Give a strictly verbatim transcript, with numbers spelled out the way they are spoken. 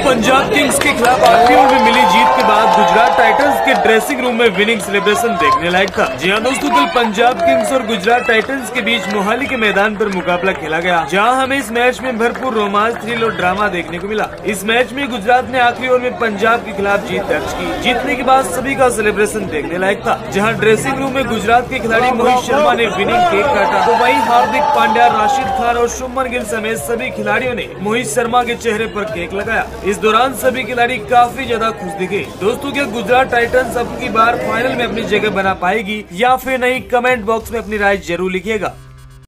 Punjab Kings के खिलाफ आखिरी ओवर में मिली जीत के बाद गुजरात टाइटंस के ड्रेसिंग रूम में विनिंग सेलिब्रेशन देखने लायक था। जी हां दोस्तों, कल पंजाब किंग्स और गुजरात टाइटंस के बीच मोहाली के मैदान पर मुकाबला खेला गया, जहां हमें इस मैच में भरपूर रोमांच, थ्रिल और ड्रामा देखने को मिला। इस मैच में गुजरात ने आखिरी ओवर में पंजाब के खिलाफ जीत दर्ज की। जीतने के बाद सभी का सेलिब्रेशन देखने लायक था, जहाँ ड्रेसिंग रूम में गुजरात के खिलाड़ी मोहित शर्मा ने विनिंग केक काटा, तो वहीं हार्दिक पांड्या, राशिद खान और शुभमन गिल समेत सभी खिलाड़ियों ने मोहित शर्मा के चेहरे पर केक लगाया। इस दौरान सभी खिलाड़ी काफी ज्यादा खुश दिखे। दोस्तों, क्या गुजरात टाइटंस अब की बार फाइनल में अपनी जगह बना पाएगी या फिर नहीं? कमेंट बॉक्स में अपनी राय जरूर लिखिएगा।